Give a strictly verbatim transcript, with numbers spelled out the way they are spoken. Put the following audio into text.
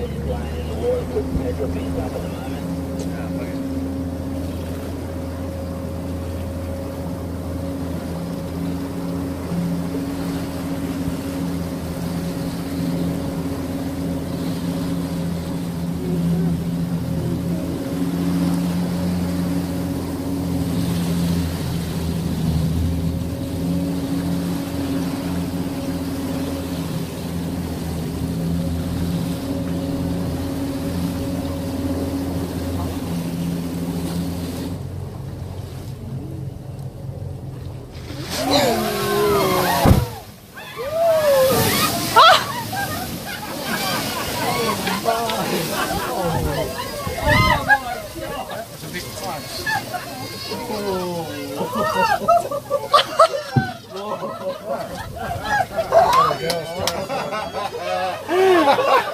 fish flying in the water, put petrol fees up at the moment. Yeah, okay. Oh.